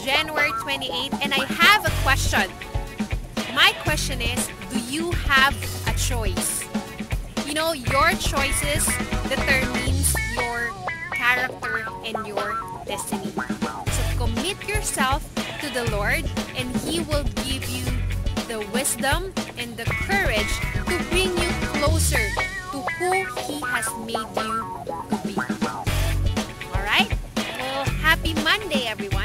January 28th, and I have a question. My question is, do you have a choice? You know, your choices determines your character and your destiny. So commit yourself to the Lord, and He will give you the wisdom and the courage to bring you closer to who He has made you to be. Alright? Well, happy Monday, everyone.